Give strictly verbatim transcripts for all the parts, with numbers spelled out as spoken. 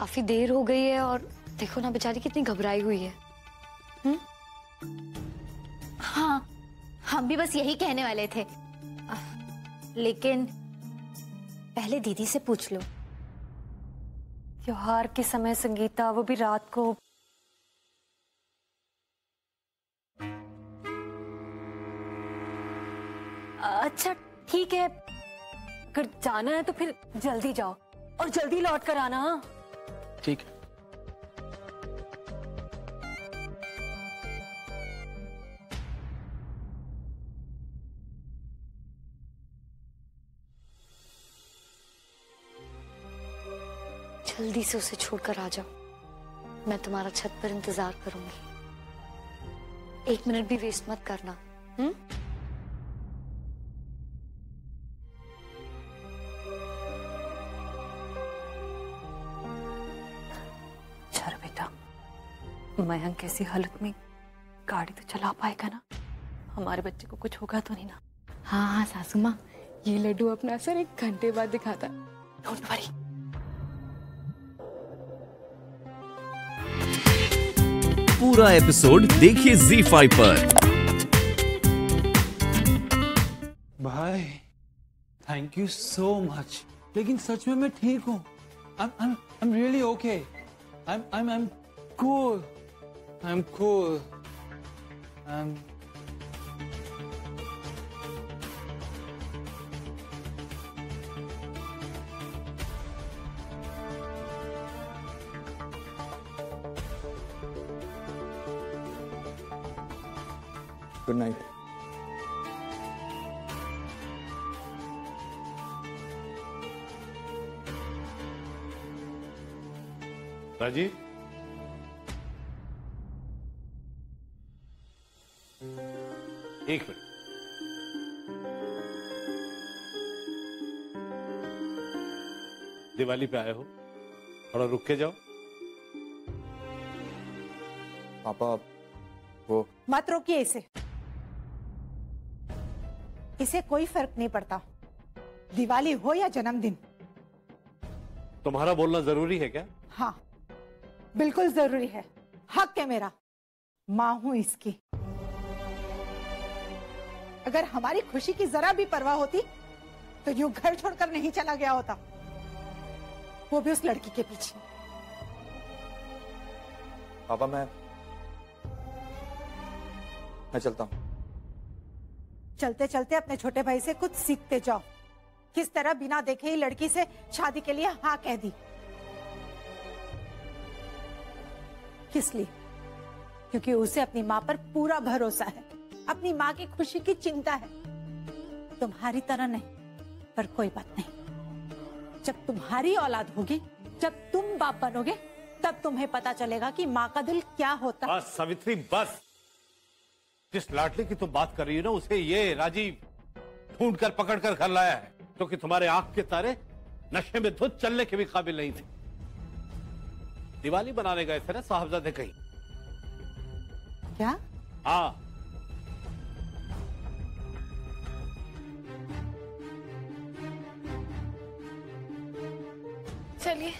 काफी देर हो गई है और देखो ना बेचारी कितनी घबराई हुई है। हुँ? हाँ, हम भी बस यही कहने वाले थे, लेकिन पहले दीदी से पूछ लो। त्योहार के समय संगीता, वो भी रात को। अच्छा ठीक है, अगर जाना है तो फिर जल्दी जाओ और जल्दी लौट कर आना। हाँ ठीक है। जल्दी से उसे छोड़कर आ जाओ, मैं तुम्हारा छत पर इंतजार करूंगी। एक मिनट भी वेस्ट मत करना। हम्म? चल बेटा, मयंक ऐसी हालत में गाड़ी तो चला पाएगा ना? हमारे बच्चे को कुछ होगा तो नहीं ना? हाँ हाँ सासू माँ, ये लड्डू अपना असर एक घंटे बाद दिखाता। Don't worry. पूरा एपिसोड देखिए ज़ी फाइव पर। भाई थैंक यू सो मच, लेकिन सच में मैं ठीक हूँ। I'm I'm I'm really okay. I'm I'm I'm cool. I'm cool. I'm Good night. Rajiv, एक मिनट। दिवाली पे आए हो, थोड़ा रुक के जाओ। पापा वो मत रोकिए इसे, इसे कोई फर्क नहीं पड़ता, दिवाली हो या जन्मदिन। तुम्हारा बोलना जरूरी है क्या? हाँ बिल्कुल जरूरी है, हक है मेरा, माँ हूं इसकी। अगर हमारी खुशी की जरा भी परवाह होती तो यूं घर छोड़कर नहीं चला गया होता, वो भी उस लड़की के पीछे। पापा मैं मैं चलता हूँ। चलते चलते अपने छोटे भाई से कुछ सीखते जाओ, किस तरह बिना देखे ही लड़की से शादी के लिए हाँ कह दी। किस लिए? क्योंकि उसे अपनी माँ पर पूरा भरोसा है, अपनी माँ की खुशी की चिंता है। तुम्हारी तरह नहीं, पर कोई बात नहीं, जब तुम्हारी औलाद होगी, जब तुम बाप बनोगे, तब तुम्हें पता चलेगा कि माँ का दिल क्या होता है। बस सावित्री बस, जिस लाडली की तुम बात कर रही हो ना, उसे ये राजीव ढूंढ कर पकड़ कर घर लाया है, क्योंकि तुम्हारे आंख के तारे नशे में धुत चलने के भी काबिल नहीं थे। दिवाली बनाने गए थे ना साहबजादे कहीं। क्या? हाँ, चलिए।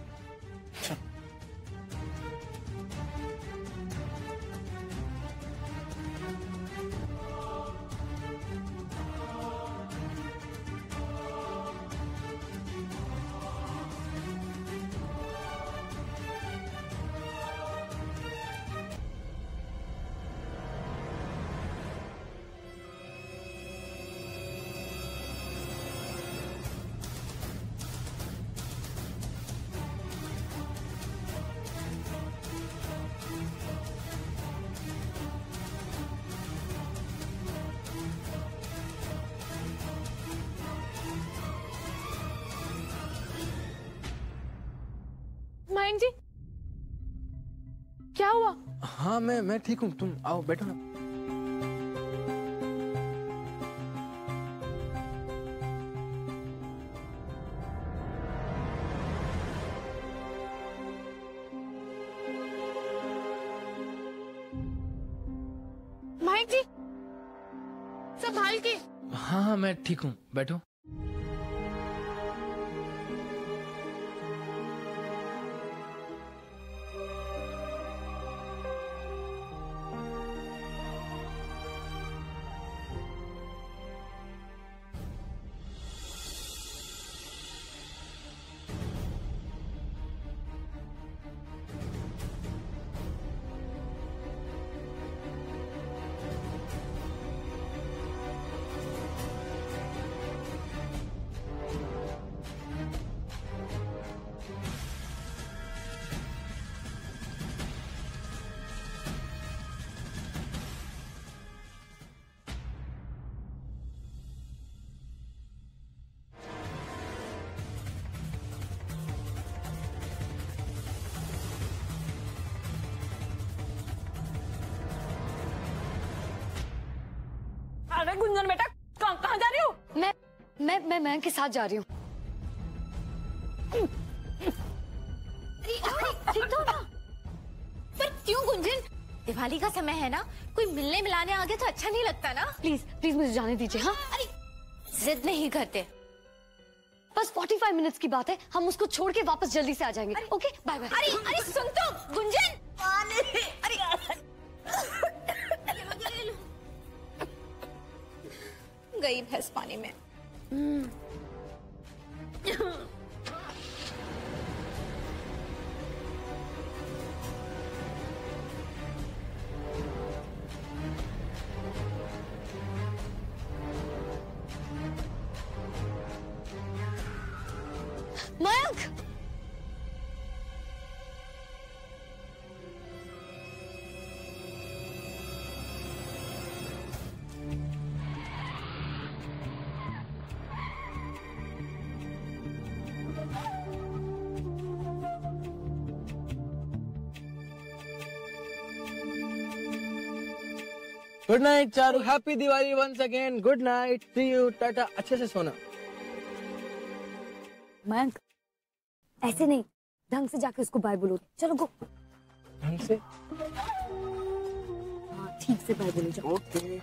मयंक जी, क्या हुआ? हाँ मैं मैं ठीक हूँ, तुम आओ बैठो ना। मयंक जी, संभाल के। हाँ हाँ मैं ठीक हूँ, बैठो। हाय गुंजन बेटा, कहाँ कहाँ जा रही हो? मैं मैं मैं मैं के साथ जा रही हूँ। ठीक तो ना? पर क्यों गुंजन? दिवाली का समय है ना, कोई मिलने मिलाने आ गया तो अच्छा नहीं लगता ना। प्लीज प्लीज मुझे जाने दीजिए। हाँ, अरे जिद नहीं करते। बस पैंतालीस मिनट्स की बात है, हम उसको छोड़ के वापस जल्दी से आ जाएंगे। Okay bye bye. अरे अरे सुन तो गुंजन। अरे गई भैंस पानी में। Mayank, good night Charu, happy Diwali once again. Good night, see you, tata. अच्छे से सोना। मयंक ऐसे नहीं, ढंग से जाके उसको बाय बोलो। चलो गो। ढंग से? हाँ ठीक से बाय बोलो जाओ। Okay.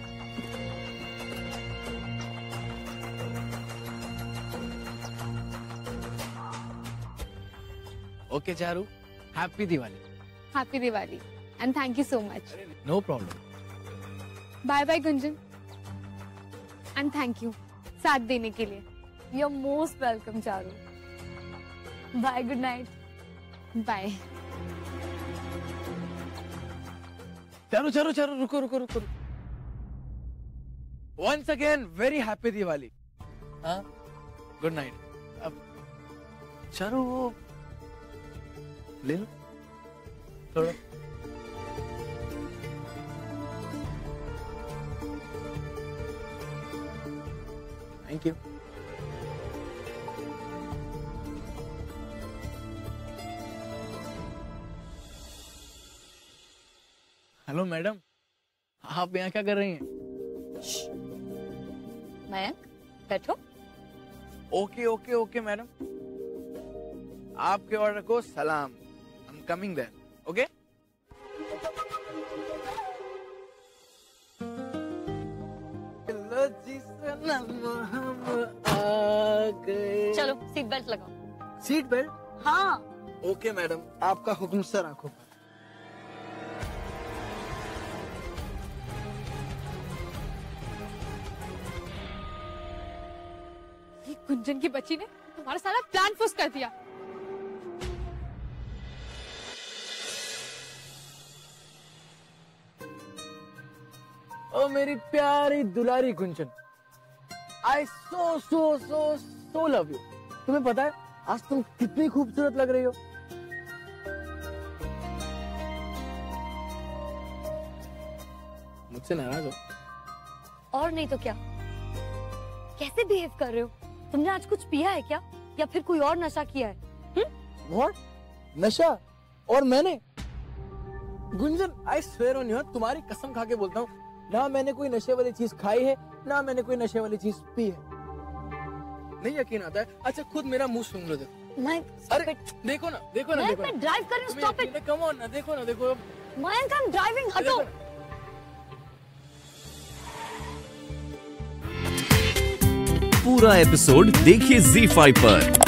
Okay Charu, happy Diwali. Happy Diwali and thank you so much. No problem. Bye bye Gunjan and thank you साथ देने के लिए। You are most welcome Charu. Bye, good night. Bye. Charu Charu Charu रुको रुको रुको। Once again very happy Diwali. हाँ, गुड नाइट। अब चारू वो ले लो थोड़ा। Thank you. हेलो मैडम, आप यहाँ क्या कर रही हैं? मयंक बैठो। ओके ओके ओके मैडम, आपके ऑर्डर को सलाम। I am coming there. Okay. चलो सीट बेल्ट लगाओ। Seat belt? हाँ। ओके मैडम, आपका हुक्म सर आंखों पर। ये गुंजन की बच्ची ने तुम्हारा सारा प्लान फुस कर दिया। ओ मेरी प्यारी दुलारी Gunjan, I so so so so love you. तुम्हें पता है आज तुम कितनी खूबसूरत लग रही हो। मुझसे नाराज हो? और नहीं तो क्या। कैसे बिहेव कर रहे हो? तुमने आज कुछ पिया है क्या, या फिर कोई और नशा किया है? What? नशा? और मैंने? Gunjan, I swear on you, तुम्हारी कसम खा के बोलता हूँ, ना मैंने कोई नशे वाली चीज खाई है, ना मैंने कोई नशे वाली चीज पी है। नहीं यकीन आता है? अच्छा खुद मेरा मुंह सुन लो। देखो मैं अरे देखो ना देखो ना देखो। मैं ड्राइव कर रही हूँ, स्टॉप इट। कम ऑन ना, देखो ना देखो। मयंक आई एम ड्राइविंग, हटो। पूरा एपिसोड देखिए ज़ी फाइव पर।